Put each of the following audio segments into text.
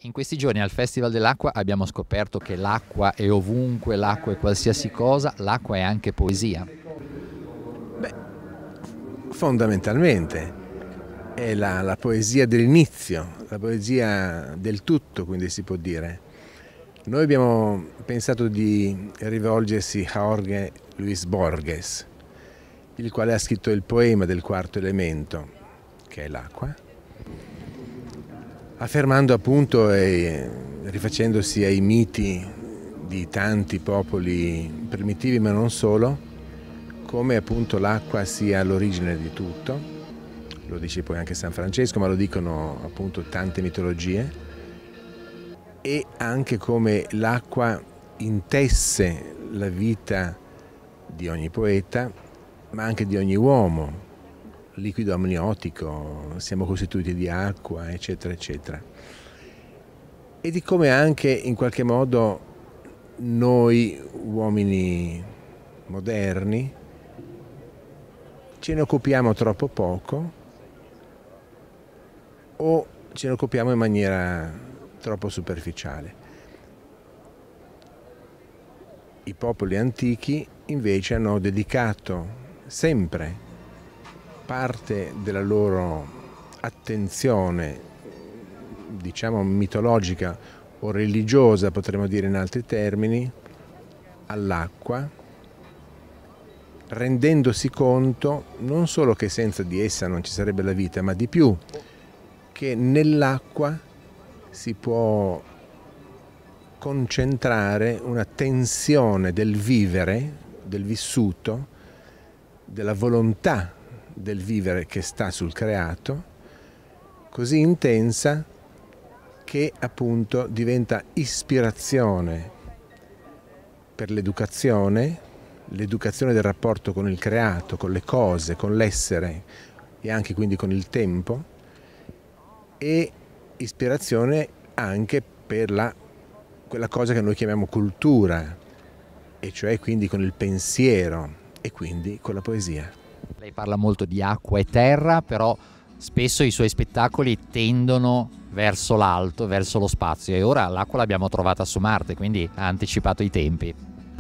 In questi giorni al Festival dell'Acqua abbiamo scoperto che l'acqua è ovunque, l'acqua è qualsiasi cosa, l'acqua è anche poesia. Beh, fondamentalmente è la poesia dell'inizio, la poesia del tutto, quindi si può dire. Noi abbiamo pensato di rivolgersi a Jorge Luis Borges, il quale ha scritto il poema del quarto elemento, che è l'acqua, affermando appunto e rifacendosi ai miti di tanti popoli primitivi, ma non solo, come appunto l'acqua sia l'origine di tutto. Lo dice poi anche San Francesco, ma lo dicono appunto tante mitologie, e anche come l'acqua intesse la vita di ogni poeta, ma anche di ogni uomo. Liquido amniotico, siamo costituiti di acqua, eccetera, eccetera. E di come anche in qualche modo noi, uomini moderni, ce ne occupiamo troppo poco o ce ne occupiamo in maniera troppo superficiale. I popoli antichi invece hanno dedicato sempre parte della loro attenzione, diciamo mitologica o religiosa, potremmo dire in altri termini, all'acqua, rendendosi conto non solo che senza di essa non ci sarebbe la vita, ma di più, che nell'acqua si può concentrare una tensione del vivere, del vissuto, della volontà del vivere che sta sul creato, così intensa che appunto diventa ispirazione per l'educazione del rapporto con il creato, con le cose, con l'essere e anche quindi con il tempo, e ispirazione anche per quella cosa che noi chiamiamo cultura, e cioè quindi con il pensiero e quindi con la poesia. Lei parla molto di acqua e terra, però spesso i suoi spettacoli tendono verso l'alto, verso lo spazio, e ora l'acqua l'abbiamo trovata su Marte, quindi ha anticipato i tempi.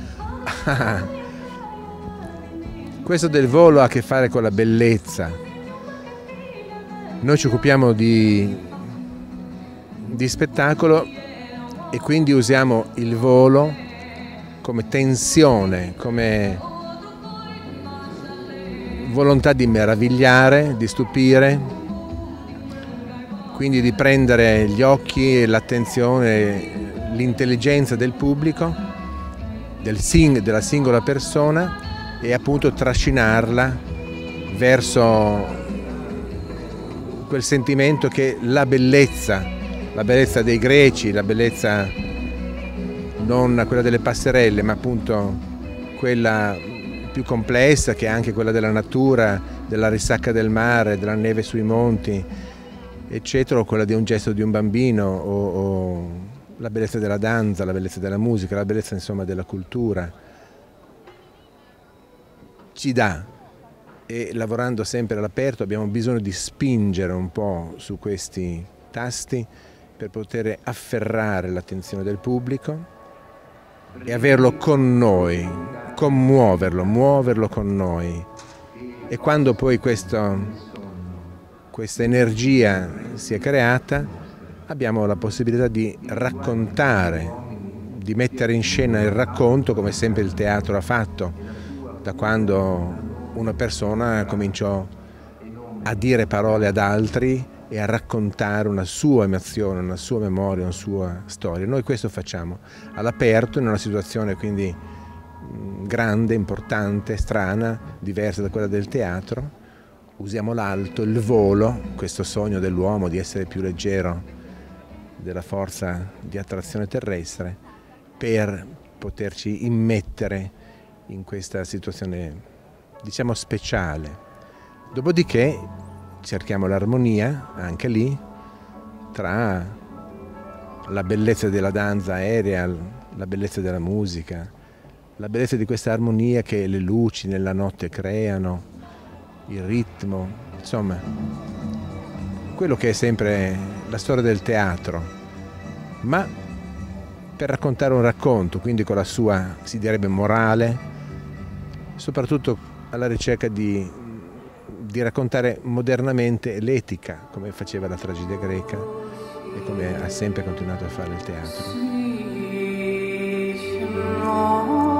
Questo del volo ha a che fare con la bellezza. Noi ci occupiamo di spettacolo e quindi usiamo il volo come tensione, come volontà di meravigliare, di stupire, quindi di prendere gli occhi e l'attenzione, l'intelligenza del pubblico, della singola persona, e appunto trascinarla verso quel sentimento che la bellezza dei greci, la bellezza non quella delle passerelle, ma appunto quella più complessa, che è anche quella della natura, della risacca del mare, della neve sui monti, eccetera, o quella di un gesto di un bambino, o la bellezza della danza, la bellezza della musica, la bellezza insomma della cultura, ci dà, e lavorando sempre all'aperto abbiamo bisogno di spingere un po' su questi tasti per poter afferrare l'attenzione del pubblico e averlo con noi, muoverlo con noi. E quando poi questa energia si è creata, abbiamo la possibilità di raccontare, di mettere in scena il racconto, come sempre il teatro ha fatto, da quando una persona cominciò a dire parole ad altri e a raccontare una sua emozione, una sua memoria, una sua storia. Noi questo facciamo all'aperto, in una situazione quindi grande, importante, strana, diversa da quella del teatro. Usiamo l'alto, il volo, questo sogno dell'uomo di essere più leggero della forza di attrazione terrestre, per poterci immettere in questa situazione, diciamo, speciale. Dopodiché cerchiamo l'armonia, anche lì, tra la bellezza della danza aerea, la bellezza della musica, la bellezza di questa armonia che le luci nella notte creano, il ritmo, insomma, quello che è sempre la storia del teatro, ma per raccontare un racconto, quindi con la sua, si direbbe, morale, soprattutto alla ricerca di raccontare modernamente l'etica, come faceva la tragedia greca e come ha sempre continuato a fare il teatro.